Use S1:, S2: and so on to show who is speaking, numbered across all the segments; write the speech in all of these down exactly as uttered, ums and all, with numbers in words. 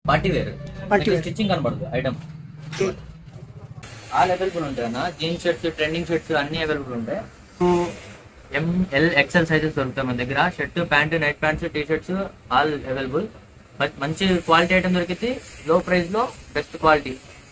S1: Party wear stitching కనబడదు item all available ఉంటాయి అన్న. జీన్స్ షర్ట్స్, ట్రెండింగ్ షర్ట్స్ అన్ని అవైలబుల్ ఉంటాయి. ఎం ఎల్ ఎక్స్ఎల్ సైజెస్ దొరుకుతాయి మన దగ్గర. Shirt, pant, night pants, T shirts all available. మంచి క్వాలిటీ ఐటమ్ దొరికితే లో ప్రైస్ లో best quality.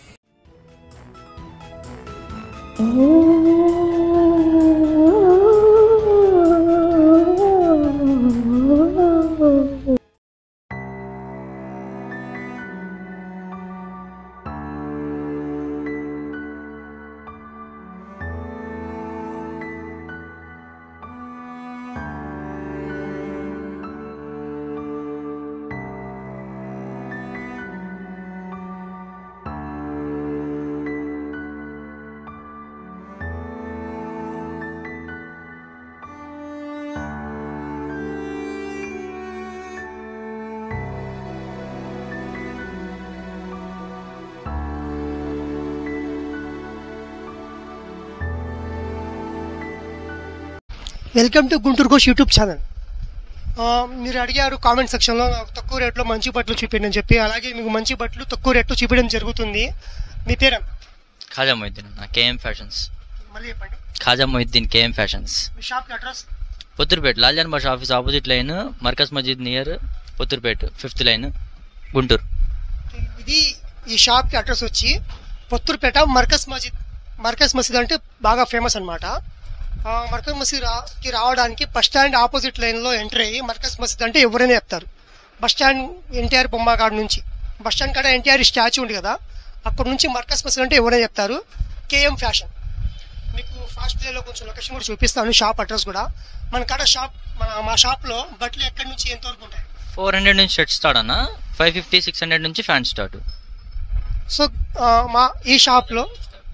S2: Welcome to Guntur Ghosh YouTube channel. మీరు అడిగారు కామెంట్ సెక్షన్లో తక్కువ రేట్లో మంచి బట్టలు చూపించండి అని చెప్పి. అలాగే మీకు మంచి బట్టలు తక్కువ రేట్లో చూపించడం జరుగుతుంది. మీ పేరు?
S1: Khaja Mohiddin, KM fashions.
S2: మళ్ళీ చెప్పండి.
S1: Khaja Mohiddin, KM fashions.
S2: మీ shop address?
S1: Pothurpet, Laljan Basha office opposite line, Markaz Masjid near Pothurpet, fifth line, Guntur.
S2: ఇది ఈ షాప్కి అడ్రస్ వచ్చి పొత్తూరుపేట మర్కజ్ మస్జిద్. మర్కజ్ మస్జిద్ అంటే బాగా ఫేమస్ అనమాట. మర్కజ్ మసీద్కి రావడానికి బస్ స్టాండ్ ఆపోజిట్ లైన్లో ఎంటర్ అయ్యి మర్కజ్ మసీద్ అంటే ఎవరైనా చెప్తారు. బస్ స్టాండ్ ఎన్టీఆర్ బొమ్మగాడ నుంచి, బస్ స్టాండ్ కాడ ఎన్టీఆర్ స్టాచ్యూ ఉంది కదా, అక్కడ నుంచి మర్కజ్ మసీద్ అంటే ఎవరైనా చెప్తారు. KM fashion. మీకు ఫాస్ట్ ప్లేలో కొంచెం లొకేషన్ కూడా చూపిస్తాను, షాప్ అడ్రస్ కూడా. మన కాడ షాప్ మన మా షాప్లో బట్టలు ఎక్కడి నుంచి ఎంతవరకు ఉంటాయి?
S1: ఫోర్ హండ్రెడ్ నుంచి షర్ట్ స్టార్ట్ అన్న, ఫైవ్ ఫిఫ్టీ సిక్స్ హండ్రెడ్ నుంచి ఫ్యాన్ స్టార్ట్.
S2: సో మా ఈ షాప్లో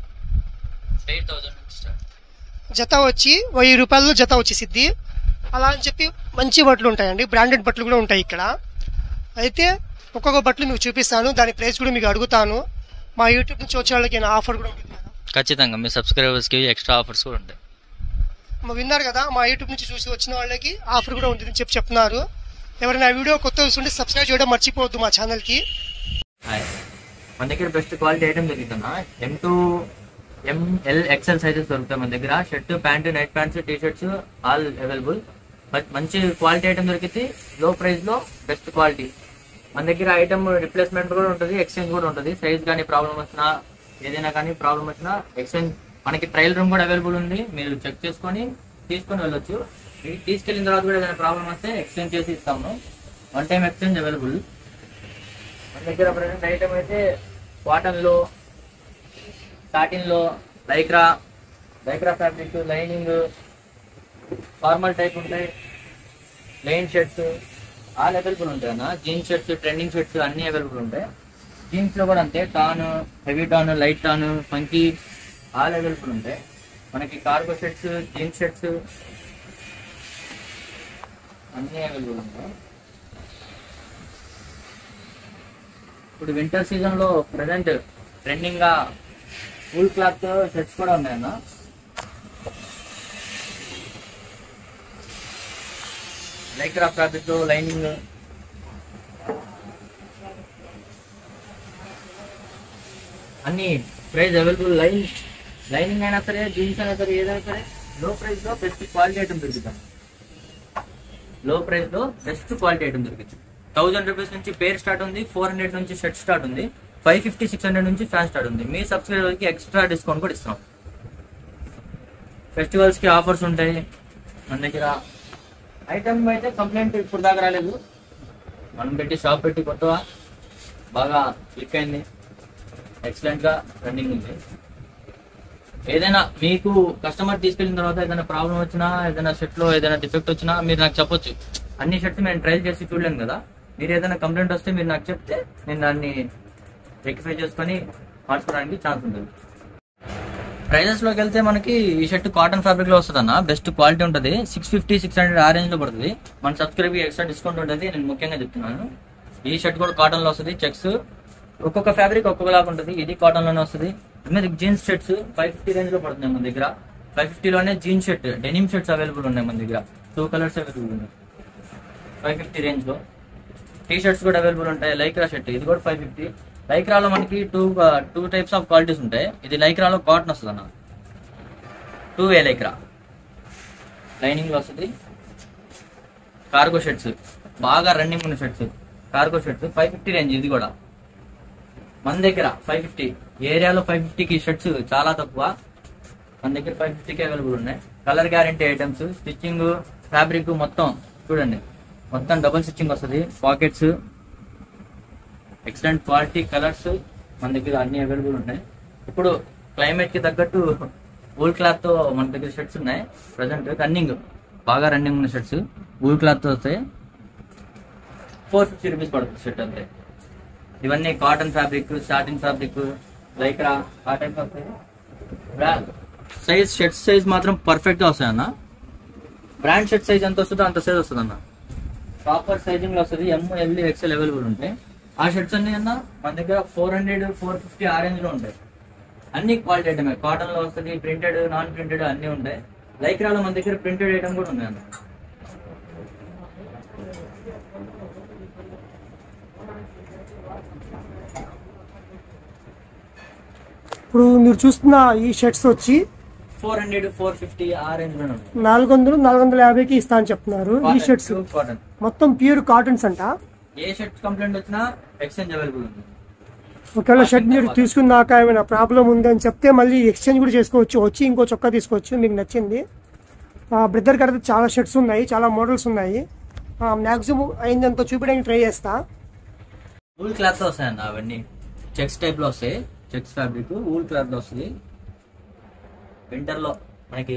S1: ఎయిట్ థౌసండ్
S2: జత వచ్చి వెయ్యి రూపాయలు జత వచ్చేసిద్ది. అలా అని చెప్పి మంచి బట్టలు ఉంటాయండి, బ్రాండెడ్ బట్టలు కూడా ఉంటాయి ఇక్కడ. అయితే ఒక్కొక్క బట్టలు మీకు చూపిస్తాను, దాని ప్రైస్ కూడా మీకు అడుగుతాను. మా యూట్యూబ్ నుంచి వచ్చే వాళ్ళకి ఆఫర్ కూడా ఉంటుంది కదా?
S1: ఖచ్చితంగా మీ సబ్స్క్రైబర్స్కి ఎక్స్ట్రా ఆఫర్స్ కూడా ఉంటాయి.
S2: మా విన్నారు కదా, మా యూట్యూబ్ నుంచి చూసి వచ్చిన వాళ్ళకి ఆఫర్ కూడా ఉంటుందని చెప్పి చెప్తున్నారు. ఎవరైనా వీడియో కొత్త చూస్తుంటే సబ్స్క్రైబ్ చేయడం మర్చిపోవద్దు మా ఛానల్కి.
S1: మన దగ్గర బెస్ట్ క్వాలిటీ ఐటమ్ దొరుకుతున్నా. M to M L XL sizes దొరుకుతాయి మన దగ్గర. Shirt, pant, night pants, T shirts all available. మంచి క్వాలిటీ ఐటమ్ దొరికితే లో ప్రైస్ లో బెస్ట్ క్వాలిటీ. మన దగ్గర ఐటమ్ రిప్లేస్మెంట్ కూడా ఉంటుంది, ఎక్స్చేంజ్ కూడా ఉంటుంది. సైజ్ కానీ ప్రాబ్లం వచ్చినా, ఏదైనా కానీ ప్రాబ్లం వచ్చినా ఎక్స్చేంజ్. మనకి ట్రయల్ రూమ్ కూడా అవైలబుల్ ఉంది, మీరు చెక్ చేసుకొని తీసుకొని వెళ్ళొచ్చు. తీసుకెళ్ళిన తర్వాత కూడా ఏదైనా ప్రాబ్లం వస్తే ఎక్స్చేంజ్ చేసి ఇస్తాము. One time exchange available. మన దగ్గర ప్రజెంట్ ఐటమ్ అయితే కాటన్ లో, సాటిన్ లో, lycra lycra fabric, lining, formal type ఉంటాయి, లైన్ షర్ట్స్ ఆల్ అవైలబుల్ ఉంటాయి అన్న. జీన్స్ షర్ట్స్, ట్రెండింగ్ షర్ట్స్ అన్ని అవైలబుల్ ఉంటాయి. జీన్స్ లో కూడా అంతే, tan, heavy tan, light tan, funky all available ఉంటాయి. మనకి కార్గో షర్ట్స్, జీన్స్ షర్ట్స్ అన్ని అవైలబుల్ ఉంటాయి. ఇప్పుడు వింటర్ సీజన్ లో ప్రజెంట్ ట్రెండింగ్ గా ఫుల్ క్లాత్ షర్ట్స్ కూడా ఉన్నాయన్న. లైక్రా ఫ్యాబ్రిక్, లైనింగ్ అన్ని ప్రైస్ అవైలబుల్. లైన్ లైనింగ్ అయినా సరే, జీన్స్ అయినా సరే, ఏదైనా సరే లో ప్రైస్ లో best quality item దొరుకుతాం. Low price లో బెస్ట్ క్వాలిటీ ఐటమ్ దొరుకుతుంది. థౌసండ్ రూపీస్ నుంచి పేర్ స్టార్ట్ ఉంది, ఫోర్ హండ్రెడ్ నుంచి షర్ట్ స్టార్ట్ ఉంది, ఫైవ్ ఫిఫ్టీ సిక్స్ హండ్రెడ్ నుంచి ఫ్యాన్ స్టార్ట్ ఉంది. మీ సబ్స్క్రైబర్ కి ఎక్స్ట్రా డిస్కౌంట్ కూడా ఇస్తాం. ఫెస్టివల్స్ కి ఆఫర్స్ ఉంటాయి మన దగ్గర. ఐటమ్ అయితే కంప్లైంట్ ఇప్పుడు దాకా రాలేదు. మనం పెట్టి షాప్ పెట్టి కొత్తగా బాగా క్లిక్ అయింది, ఎక్సలెంట్ గా రన్నింగ్ ఉంది. ఏదైనా మీకు కస్టమర్ తీసుకెళ్ళిన తర్వాత ఏదైనా ప్రాబ్లం వచ్చినా, ఏదైనా షర్ట్ లో ఏదైనా డిఫెక్ట్ వచ్చినా మీరు నాకు చెప్పొచ్చు. అన్ని షర్ట్స్ మేము ట్రయల్ చేసి చూడలేను కదా. మీరు ఏదైనా కంప్లైంట్ వస్తే మీరు నాకు చెప్తే నేను దాన్ని రెక్టిఫై చేసుకొని మార్చుకోవడానికి ఛాన్స్ ఉంటుంది. ప్రైజెస్ లోకి వెళ్తే మనకి ఈ షర్ట్ కాటన్ ఫ్యాబ్రిక్ లో వస్తుంది అన్న, బెస్ట్ క్వాలిటీ ఉంటుంది. సిక్స్ ఫిఫ్టీ సిక్స్ హండ్రెడ్ ఆ రేంజ్ లో పడుతుంది. మన సబ్స్క్రైబ్ ఎక్స్ట్రా డిస్కౌంట్ ఉంటుంది, నేను ముఖ్యంగా చెప్తున్నాను. ఈ షర్ట్ కూడా కాటన్ లో వస్తుంది. చెక్స్ ఒక్కొక్క ఫ్యాబ్రిక్ ఒక్కొక్కలాగా ఉంటుంది. ఇది కాటన్ లోనే వస్తుంది. మీద jeans shirts five fifty range లో పడుతున్నాయి మన దగ్గర. ఫైవ్ ఫిఫ్టీలోనే jeans shirt, denim shirts available ఉన్నాయి మన దగ్గర. టూ కలర్స్ అవైలబుల్ ఉన్నాయి ఫైవ్ ఫిఫ్టీ రేంజ్ లో. టీ షర్ట్స్ కూడా అవైలబుల్ ఉంటాయి. లైక్రా షర్ట్ ఇది కూడా ఫైవ్ ఫిఫ్టీ. లైక్రాలో మనకి two two types of qualities ఉంటాయి. ఇది లైక్రాలో కాటన్ వస్తుంది అన్న, టూ వే లైక్రా లైనింగ్ లో వస్తుంది. కార్గో షర్ట్స్ బాగా రన్నింగ్ ఉన్న shirts, cargo shirts five fifty range. ఇది కూడా మన దగ్గర ఫైవ్ ఫిఫ్టీ ఏరియాలో ఫైవ్ ఫిఫ్టీకి షర్ట్స్ చాలా తక్కువ. మన దగ్గర ఫైవ్ ఫిఫ్టీకి అవైలబుల్ ఉన్నాయి. Colour guarantee items, stitching, fabric మొత్తం చూడండి, మొత్తం డబుల్ స్టిచ్చింగ్ వస్తుంది. పాకెట్స్, ఎక్సలెంట్ క్వాలిటీ కలర్స్ మన దగ్గర అన్ని అవైలబుల్ ఉన్నాయి. ఇప్పుడు క్లైమేట్ కి తగ్గట్టు వూల్ క్లాత్ తో మన దగ్గర షర్ట్స్ ఉన్నాయి. ప్రజెంట్ రన్నింగ్, బాగా రన్నింగ్ ఉన్న షర్ట్స్ వూల్ క్లాత్ తో వస్తాయి. ఫోర్ ఫిఫ్టీ రూపీస్ పడుతుంది షర్ట్ అంతే. ఇవన్నీ cotton fabric, satin fabric, lycra ఆ టైప్ వస్తాయి. సైజ్, షర్ట్ సైజ్ మాత్రం పర్ఫెక్ట్ గా వస్తాయి అన్న. బ్రాండ్ షర్ట్ సైజ్ ఎంత వస్తుందో అంత సైజ్ వస్తుంది అన్న. ప్రాపర్ సైజింగ్ లో వస్తుంది. ఎం, ఎల్, ఎక్స్ఎల్ అవైలబుల్ ఉంటాయి. ఆ షర్ట్స్ అన్ని అన్న మన దగ్గర ఫోర్ హండ్రెడ్ ఫోర్ ఫిఫ్టీ ఆ రేంజ్ లో ఉంటాయి. అన్ని క్వాలిటీ ఐటమే, కాటన్ లో వస్తుంది, ప్రింటెడ్, నాన్ ప్రింటెడ్ అన్ని ఉంటాయి. లైక్రాలో మన దగ్గర ప్రింటెడ్ ఐటమ్ కూడా ఉన్నాయి అన్న.
S2: ఇప్పుడు మీరు చూస్తున్న ఈ షర్ట్స్ వచ్చి
S1: ఫోర్ హండ్రెడ్ ఫోర్ ఫిఫ్టీ ఆ రేంజ్ లో ఉంటాయి.
S2: నాలుగు వందలు నాలుగు వందల యాభైకి ఇస్తా అని చెప్తున్నారు. ఈ షర్ట్స్
S1: కాటన్
S2: మొత్తం ప్యూర్ కాటన్స్ అంట.
S1: ఏ షర్ట్ కంప్లైంట్ వచ్చినా ఎక్స్చేంజ్ అవైలబుల్ ఉంది.
S2: ఒకవేళ షర్ట్ మీరు తీసుకున్నాక ఏమైనా ప్రాబ్లం ఉందని చెప్తే మళ్ళీ ఎక్స్చేంజ్ కూడా చేసుకోవచ్చు, వచ్చి ఇంకో చొక్కా తీసుకోవచ్చు మీకు నచ్చింది. బ్రదర్ గారి చాలా షర్ట్స్ ఉన్నాయి, చాలా మోడల్స్ ఉన్నాయి. మ్యాక్సిమం అయిందంతా చూపించడానికి ట్రై చేస్తా.
S1: వూల్ క్లాత్ తో వస్తాయన్న అవన్నీ, చెక్స్ టైప్ లో వస్తాయి. చెక్స్ ఫ్యాబ్రిక్ వూల్ క్లాత్ లో వస్తుంది. వింటర్ లో మనకి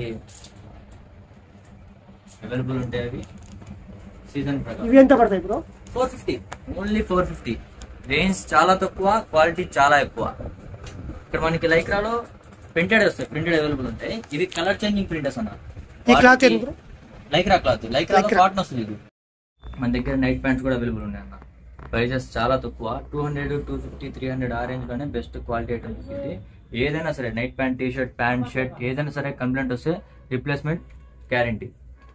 S1: అవైలబుల్ ఉంటాయి అవి సీజన్ ప్రకారం.
S2: ఇవి ఎంత పడతాయి bro?
S1: Four fifty only four fifty. Range చాలా తక్కువ, క్వాలిటీ చాలా ఎక్కువ. ఇక్కడ మనకి లైక్రాలో ప్రింటెడ్ వస్తాయి, ప్రింటెడ్ అవైలబుల్ ఉంటాయి. ఇది కలర్ చేంజింగ్ ప్రింటర్స్ అన్న. లైక్రా క్లాత్, లైక్రా కాటన్ వస్తుంది. ఇది మన దగ్గర నైట్ ప్యాంట్స్ కూడా అవైలబుల్ ఉన్నాయి అన్న. ప్రైజెస్ చాలా తక్కువ, two hundred two fifty three hundred ఆ రేంజ్ లోనే బెస్ట్ క్వాలిటీ ఐటమ్ దొరికింది. ఏదైనా సరే night pant, T shirt, pant, shirt ఏదైనా సరే కంప్లైంట్ వస్తే రిప్లేస్మెంట్ గ్యారంటీ.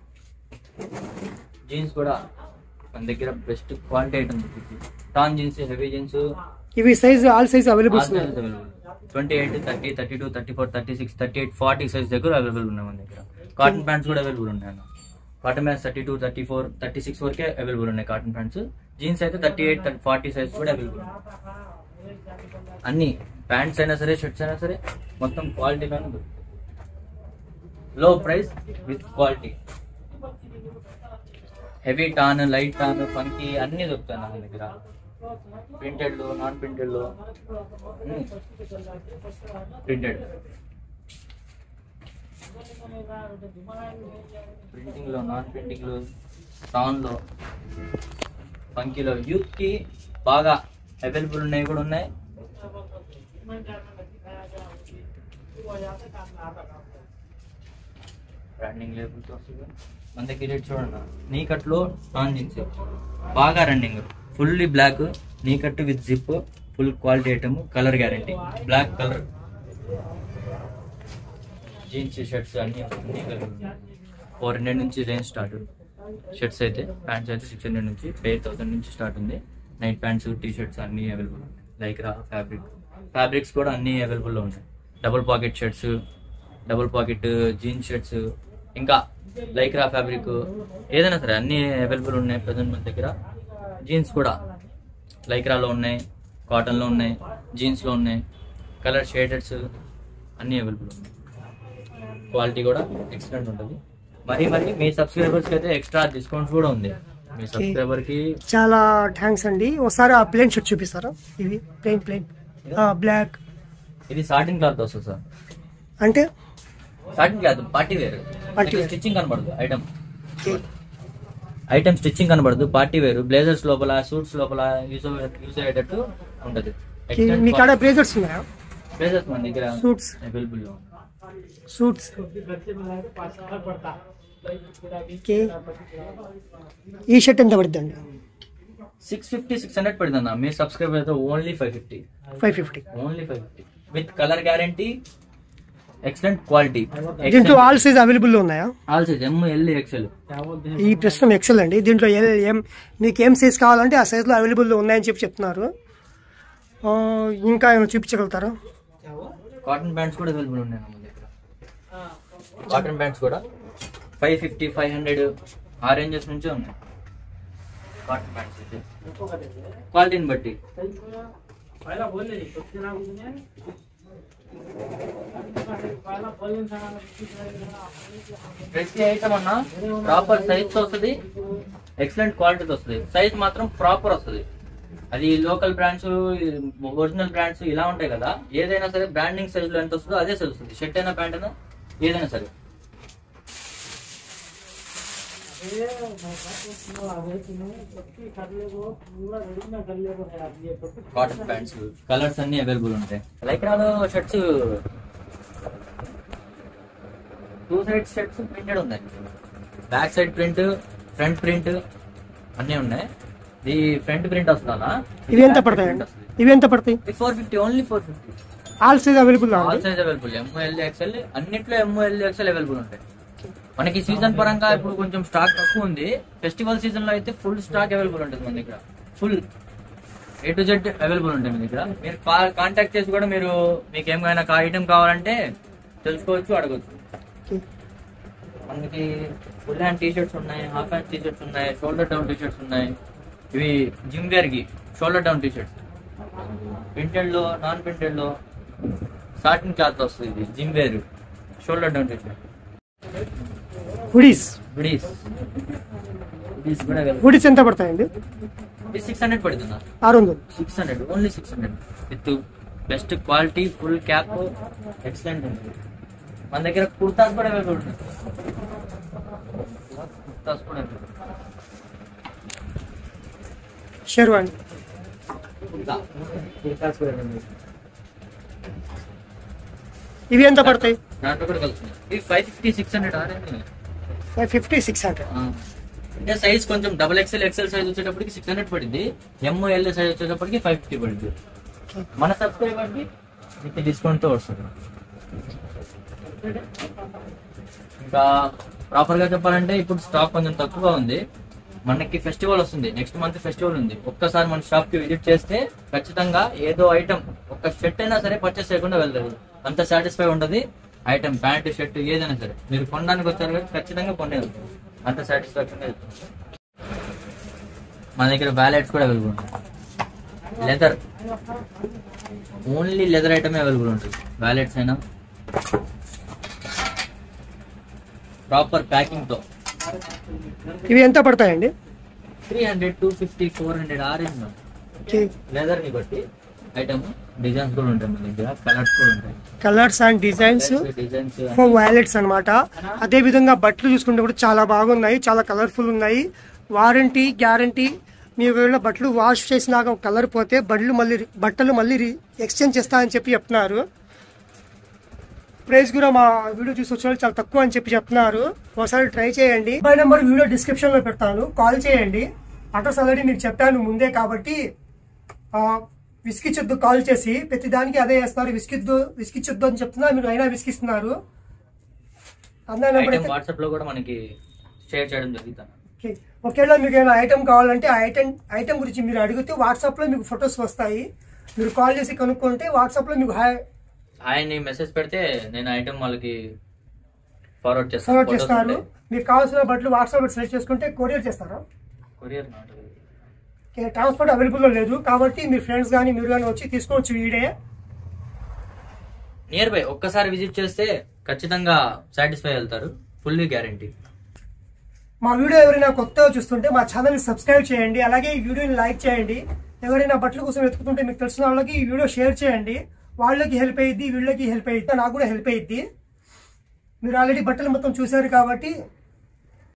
S1: జీన్స్ కూడా మన దగ్గర బెస్ట్ క్వాలిటీ ఐటమ్ దొరికింది. టాన్ జీన్స్, హెవీ జీన్స్,
S2: ఇవి size all size available.
S1: Twenty eight thirty thirty two thirty four thirty six thirty eight forty size దగ్గర available ఉన్నాయి మన దగ్గర. కాటన్ ప్యాంట్స్ కూడా అవైలబుల్ ఉన్నాయి అన్న. Cotton pants thirty two thirty four thirty six వరకే available ఉన్నాయి కాటన్ ప్యాంట్స్. జీన్స్ అయితే థర్టీ ఎయిట్ ఫార్టీ సైజ్ కూడా అవైలబుల్ ఉన్నాయి. అన్ని ప్యాంట్స్ అయినా సరే, షర్ట్స్ అయినా సరే మొత్తం క్వాలిటీగానే దొరుకుతుంది. Low price with quality. Heavy tan, light tan, funky అన్ని దొరుకుతాయి మన దగ్గర. ప్రింటెడ్ లో, నాన్ ప్రింటెడ్ లో, ప్రింటెడ్ ప్రింటింగ్ లో, నాన్ ప్రింటింగ్ లో, టాన్ లో, ఫంకీలో, యూత్ కి బాగా అవైలబుల్ ఉన్నాయి కూడా ఉన్నాయి. రన్నింగ్ లేబుల్స్ వస్తుంది మన దగ్గర. చూడండి, నీ కట్ లో టాన్ జీన్స్ బాగా running, fully black, knee cut with zip, full quality item, colour guarantee, black colour jeans, shirts అన్ని అన్ని ఫోర్ హండ్రెడ్ నుంచి రేంజ్ స్టార్ట్. షర్ట్స్ అయితే, ప్యాంట్స్ అయితే సిక్స్ హండ్రెడ్ నుంచి ఎయిట్ థౌసండ్ నుంచి స్టార్ట్ ఉంది. నైట్ ప్యాంట్స్, టీ షర్ట్స్ అన్ని available ఉన్నాయి. లైక్రా ఫ్యాబ్రిక్, ఫ్యాబ్రిక్స్ కూడా అన్ని అవైలబుల్లో ఉన్నాయి. Double pocket shirts, double pocket jeans shirts, ఇంకా లైక్రా ఫ్యాబ్రిక్ ఏదైనా సరే అన్ని అవైలబుల్ ఉన్నాయి ప్రజెంట్ మన దగ్గర. జీన్స్ కూడా లైక్రాలో ఉన్నాయి, కాటన్లో ఉన్నాయి, జీన్స్లో ఉన్నాయి, కలర్ షేడెడ్స్ అన్నీ అవైలబుల్ ఉన్నాయి. క్వాలిటీ కూడా ఎక్సలెంట్ ఉంటుంది. మరి మరి మీ సబ్స్క్రైబర్స్కి అయితే ఎక్స్ట్రా డిస్కౌంట్స్ కూడా ఉంది. మీ సబ్స్క్రైబర్ కి
S2: చాలా థ్యాంక్స్ అండి. ఒకసారి ఆ ప్లేన్ షర్ట్ చూపిస్తారా? ఇవి ప్లేన్ ప్లేన్ బ్లాక్.
S1: ఇది సాటిన్ క్లాత్ వస్తుంది సార్.
S2: అంటే
S1: satin cloth party wear, stitching కనబడదు ఐటమ్. ఐటమ్ స్టిచ్చింగ్ కనబడదు, పార్టీ వేర్. బ్లేజర్స్ లోపల, సూట్స్ లోపల యూజ్ యూజ్ అయ్యేటట్టు ఉంటుంది.
S2: మీ కాడ బ్లేజర్స్ ఉన్నాయా?
S1: బ్లేజర్స్ మన దగ్గర
S2: సూట్స్
S1: అవైలబుల్.
S2: సూట్స్ ఈ షర్ట్ ఎంత పడుతుందండి?
S1: సిక్స్ ఫిఫ్టీ సిక్స్ హండ్రెడ్ పడుతుందా? మీ సబ్స్క్రైబర్ అయితే only five fifty
S2: five fifty
S1: only five fifty with colour guarantee, excellent quality.
S2: దీంట్లో ఆల్ సైజ్ అవైలబుల్ ఉన్నాయా?
S1: All size M L XL.
S2: ఈ ప్రస్తుతం ఎక్సెల్ అండి. దీంట్లో ఏం మీకు ఏం సైజ్ కావాలంటే ఆ సైజ్లో అవైలబుల్ ఉన్నాయని చెప్పి చెప్తున్నారు. ఇంకా ఏమైనా చూపించగలుగుతారా?
S1: కాటన్ ప్యాంట్స్ కూడా అవైలబుల్ ఉన్నాయి మన దగ్గర. కాటన్ ప్యాంట్స్ కూడా ఫైవ్ ఫిఫ్టీ ఫైవ్ హండ్రెడ్ ఆ రేంజెస్ నుంచే ఉన్నాయి కాటన్ ప్యాంట్స్ అయితే, క్వాలిటీని బట్టి. ప్రతి ఐటమ్ అన్నా ప్రాపర్ సైజ్ వస్తుంది, ఎక్సలెంట్ క్వాలిటీతో వస్తుంది. సైజ్ మాత్రం ప్రాపర్ వస్తుంది. అది లోకల్ బ్రాండ్స్, ఒరిజినల్ బ్రాండ్స్ ఇలా ఉంటాయి కదా, ఏదైనా సరే బ్రాండింగ్ సైజ్ లో ఎంత వస్తుందో అదే సైజ్ వస్తుంది. షర్ట్ అయినా ప్యాంట్ అయినా ఏదైనా సరే. కాటన్ ప్యాంట్స్ కలర్స్ అన్ని అవైలబుల్ ఉంటాయి. లైక్రాలో shirts two side shirts printed ఉన్నాయి. Back side print, front print అన్నీ ఉన్నాయి. ఈ ఫ్రంట్ ప్రింట్ వస్తుందా?
S2: ఇవి ఎంత పడతాయి? ఇవి ఎంత పడతాయి?
S1: Four fifty only four fifty.
S2: All size available.
S1: All size available. M L XL అన్నిట్లో ఎంఎల్ ఎక్స్ఎల్ అవైలబుల్ ఉంటాయి. మనకి సీజన్ పరంగా ఇప్పుడు కొంచెం స్టాక్ తక్కువ ఉంది. ఫెస్టివల్ సీజన్ లో అయితే ఫుల్ స్టాక్ అవైలబుల్ ఉంటుంది మన దగ్గర. Full A to Z available ఉంటాయి మన దగ్గర. మీరు కాంటాక్ట్ చేసి కూడా మీరు మీకు ఏమైనా ఐటమ్ కావాలంటే తెలుసుకోవచ్చు, అడగచ్చు. మనకి ఫుల్ హ్యాండ్ టీ షర్ట్స్ ఉన్నాయి, హాఫ్ హ్యాండ్ టీ షర్ట్స్ ఉన్నాయి, షోల్డర్ డౌన్ టీ షర్ట్స్ ఉన్నాయి. ఇవి జిమ్ వేర్ కి shoulder down T shirts, printed లో నాన్ ప్రింటెడ్ లో సాటిన్ క్లాత్ వస్తుంది. ఇది gym wear shoulder down T shirt.
S2: Hoodies
S1: hoodies hoodies కూడా
S2: హుడీస్ ఎంత పడతాయండి?
S1: ఇది సిక్స్ హండ్రెడ్ పడుతుందా?
S2: ఆరు వందలు.
S1: Six hundred only six hundred with best quality, full cap, excellent ఉంటుంది. మన దగ్గర కుర్తాస్ కూడా అవైలబుల్ ఉంటుంది. కుర్తాస్ కూడా
S2: షెర్వాణి
S1: కుర్తాస్ కూడా
S2: ఇవి ఎంత పడతాయి?
S1: దాంట్లో కూడా కలుస్తుంది. ఇవి ఫైవ్ ఫిఫ్టీ సిక్స్ హండ్రెడ్ ఆరేంజ్.
S2: ఫైవ్ ఫిఫ్టీ సిక్స్ హండ్రెడ్
S1: అంటే సైజ్ కొంచెం డబుల్ ఎక్స్ఎల్ ఎక్స్ఎల్ సైజ్ వచ్చేటప్పటికి సిక్స్ హండ్రెడ్ పడింది. ఎంఎల్ సైజ్ వచ్చేటప్పటికి ఫైవ్ ఫిఫ్టీ పడింది. మన సబ్స్క్రైబర్ కి విత్ డిస్కౌంట్ తో వస్తుంది. ఇంకా ప్రాపర్ గా చెప్పాలంటే ఇప్పుడు స్టాక్ కొంచెం తక్కువగా ఉంది. మనకి ఫెస్టివల్ వస్తుంది, నెక్స్ట్ మంత్ ఫెస్టివల్ ఉంది. ఒక్కసారి మన షాప్ కి విజిట్ చేస్తే ఖచ్చితంగా ఏదో ఐటమ్ ఒక షర్ట్ అయినా సరే పర్చేస్ చేయకుండా వెళ్తారు. అంత సాటిస్ఫై ఉంటుంది. ఐటమ్ ప్యాంట్ షర్ట్ ఏదైనా సరే మీరు కొనడానికి వచ్చారు కదా, ఖచ్చితంగా కొనే వెళ్తారు. అంత సాటిస్ఫాక్షన్ వెళ్తారు. మన దగ్గర వ్యాలెట్స్ కూడా అవైలబుల్ ఉంటాయి. Leather only leather item available ఉంటుంది. వ్యాలెట్స్ అయినా ప్రాపర్ ప్యాకింగ్ తో.
S2: ఇవి ఎంత పడతాయండి?
S1: Three hundred two fifty four hundred ఆరేంజ్. లెదర్ ని బట్టి ఐటమ్ డిజైన్స్ కూడా ఉంటాయి మన దగ్గర, కలర్స్ కూడా ఉంటాయి. Colours and designs for
S2: wallets అనమాట. అదే విధంగా బట్టలు చూసుకుంటే కూడా చాలా బాగున్నాయి, చాలా కలర్ఫుల్ ఉన్నాయి. Warranty guarantee. మీరు ఒకవేళ బట్టలు వాష్ చేసినాక కలర్ పోతే బట్టలు మళ్ళీ బట్టలు మళ్ళీ ఎక్స్చేంజ్ చేస్తామని చెప్పి చెప్తున్నారు. ప్రైస్ కూడా మా వీడియో చూసి వచ్చిన చాలా తక్కువ అని చెప్పి చెప్తున్నారు. ఒకసారి ట్రై చేయండి. మొబైల్ నెంబర్ వీడియో డిస్క్రిప్షన్ లో పెడతాను, కాల్ చేయండి. అడ్రస్ ఆల్రెడీ మీకు చెప్పాను ముందే కాబట్టి విసికిచ్చొద్దు. కాల్ చేసి ప్రతి దానికి అదే వేస్తున్నారు, విసికిద్దు విసికిచ్చొద్దు అని చెప్తున్నారు, మీరు అయినా విసికిస్తున్నారు. వాట్సాప్ లో కూడా మనకి షేర్ చేయడం జరుగుతుంది. ఒకవేళ మీకు ఏమైనా ఐటమ్ కావాలంటే ఆ ఐటమ్ ఐటమ్ గురించి మీరు అడిగితే వాట్సాప్ లో మీకు ఫొటోస్ వస్తాయి. మీరు కాల్ చేసి కనుక్కుంటే వాట్సాప్ లో మీకు హాయ్ హాయ్ మెసేజ్ పెడితే నేను ఐటమ్ వాళ్ళకి ఫార్వర్డ్ చేస్తాను. ఫార్వర్డ్ చేస్తారు. మీకు కావాల్సిన బట్టలు వాట్సాప్ లో సెలెక్ట్ చేసుకుంటే కొరియర్ చేస్తారా? కొరియర్ ట్రాన్స్పోర్ట్ అవైలబుల్ లేదు కాబట్టి మీ ఫ్రెండ్స్ కానీ మీరు కానీ వచ్చి తీసుకోవచ్చు. వీడే నియర్ బై ఒక్కసారి విజిట్ చేస్తే ఖచ్చితంగా సాటిస్ఫై అవుతారు. Fully guarantee. మా వీడియో ఎవరైనా కొత్తగా చూస్తుంటే మా ఛానల్ ని సబ్స్క్రైబ్ చేయండి. అలాగే ఈ వీడియోని లైక్ చేయండి. ఎవరైనా బట్టల కోసం వెతుకుతుంటే మీకు తెలిసిన వాళ్ళకి ఈ వీడియో షేర్ చేయండి. వాళ్ళకి హెల్ప్ అయ్యిద్ది, వీళ్ళకి హెల్ప్ అయ్యిద్ది, నాకు కూడా హెల్ప్ అయ్యిద్ది. మీరు ఆల్రెడీ బట్టలు మొత్తం చూశారు కాబట్టి